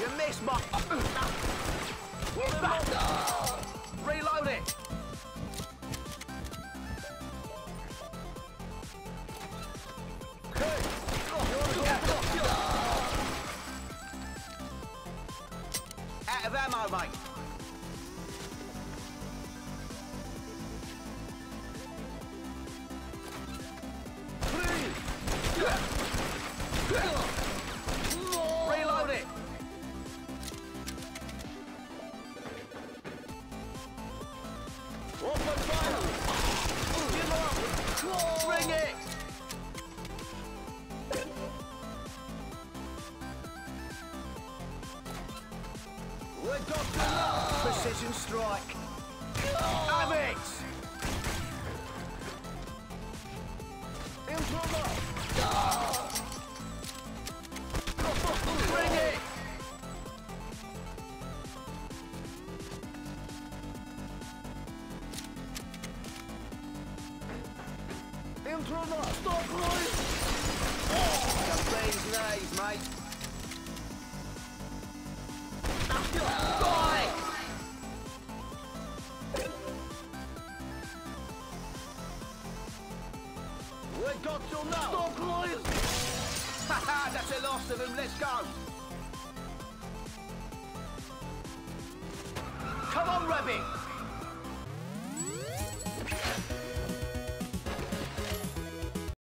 You missed my... Reload it! Out of ammo, mate. Reload it. Open fire. Bring it. We got the precision strike. Have it. Improver. Bring it. Improver. Stop, boys. Some these knees, mate. Die! We got you now! Stop, boys! Haha, that's the last of them, let's go! Come on, Rabbit!